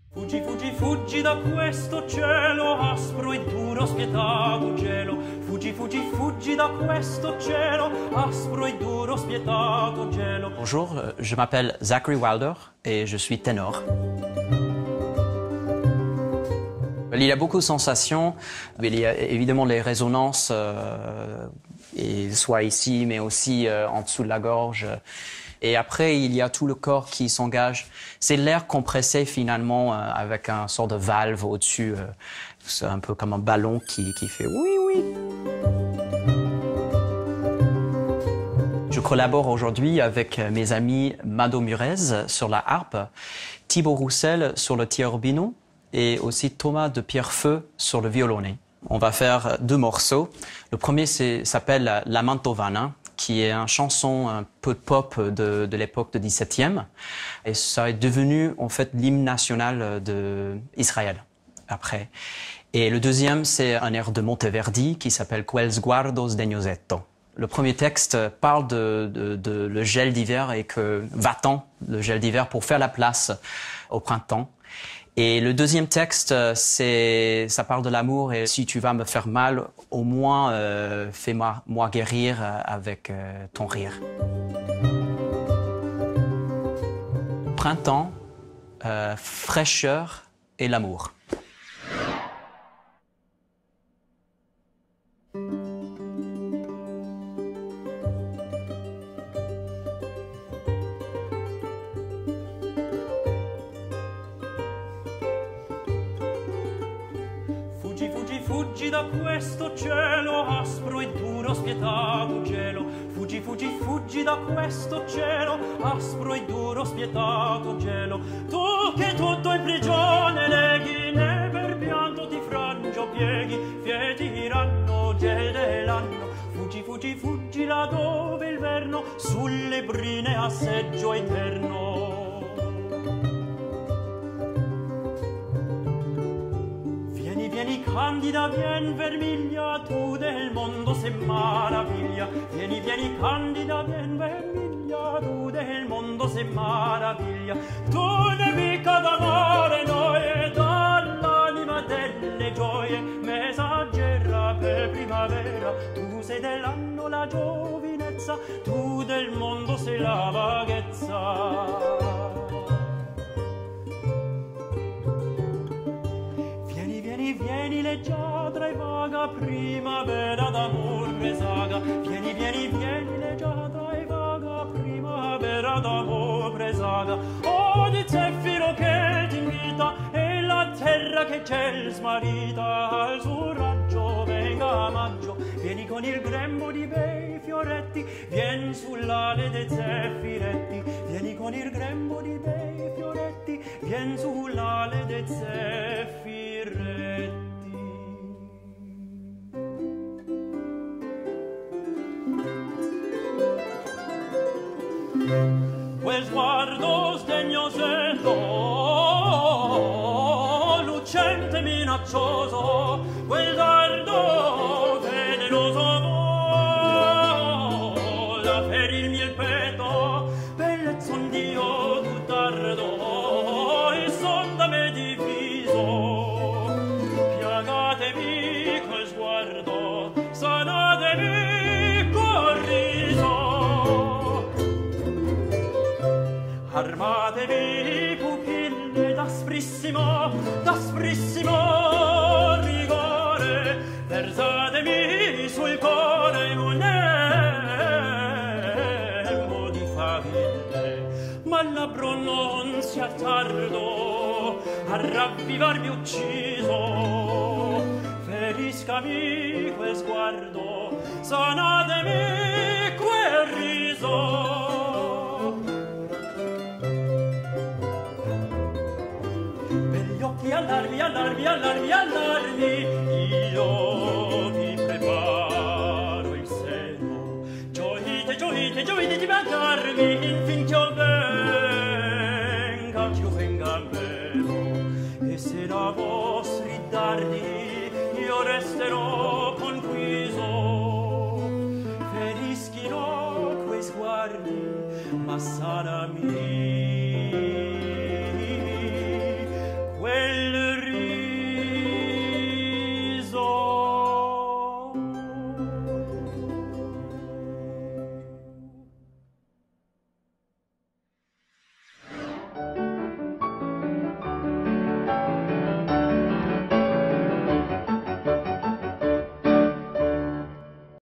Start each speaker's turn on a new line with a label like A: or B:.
A: Fuggi, fuggi, fuggi da questo cielo aspro e duro, spietato gelo. Fuggi, fuggi, fuggi da questo cielo aspro e duro, spietato gelo.
B: Bonjour, je m'appelle Zachary Wilder et je suis ténor. Il y a beaucoup de sensations, il y a évidemment les résonances, et soit ici mais aussi en dessous de la gorge. Et après, il y a tout le corps qui s'engage. C'est l'air compressé finalement avec un sort de valve au-dessus. C'est un peu comme un ballon qui fait oui, oui. Je collabore aujourd'hui avec mes amis Mado Murez sur la harpe, Thibaut Roussel sur le theorbino et aussi Thomas de Pierrefeu sur le violonnet. On va faire deux morceaux. Le premier s'appelle La Mantovana, qui est une chanson un peu pop de l'époque du XVIIe. Et ça est devenu en fait l'hymne national d'Israël après. Et le deuxième, c'est un air de Monteverdi qui s'appelle Quel sguardo sdegnosetto. Le premier texte parle de le gel d'hiver et que va-t-en le gel d'hiver pour faire la place au printemps. Et le deuxième texte, ça parle de l'amour et si tu vas me faire mal, au moins fais-moi guérir avec ton rire. Printemps, fraîcheur et l'amour.
A: Fuggi da questo cielo aspro e duro, spietato gelo. Fuggi, fuggi, fuggi da questo cielo aspro e duro, spietato gelo. Tu che tutto in prigione leghi, né per pianto ti frangio pieghi, fietiranno gel dell'anno. Fuggi, fuggi, fuggi là dove il verno sulle brine ha seggio eterno. Vieni candida, vien vermiglia, tu del mondo sei maraviglia. Vieni, vieni candida, vien vermiglia, tu del mondo sei maraviglia. Tu nemica d'amore noi e dall'anima delle gioie, messaggera per primavera. Tu sei dell'anno la giovinezza, tu del mondo sei la vaghezza. Vieni leggiadra e vaga primavera d'amor presaga. Vieni, vieni, vieni leggiadra e vaga primavera d'amor presaga. Oh, di zeffiro che ti invita e la terra che ciel smarrita al suo raggio venga maggio. Vieni con il grembo di bei fioretti, vien sull'ale dei zeffiretti. Vieni con il grembo di bei fioretti, vien sull'ale dei zeffiretti. Quel sguardo sdegnosetto, lucente minaccioso, quel dardo venenoso vola per il mio petto, bellezza un dio tu dardo, e son da me diviso. Piagatemi quel sguardo, sanatemi col riso. Armatevi pupille d'asprissimo rigore, versatemi sul cuore un elmo di faville, ma il labbro non sia tardo a ravvivarmi ucciso. Feriscami quel sguardo, sanatemi quel riso. Allarmi, allarmi, allarmi, allarmi, io vi preparo il seno. Gioite, gioite, gioite di mandarmi, infinché io venga meno. E se da vostri dardi io resterò conquiso, ferischerò quei sguardi, ma sanami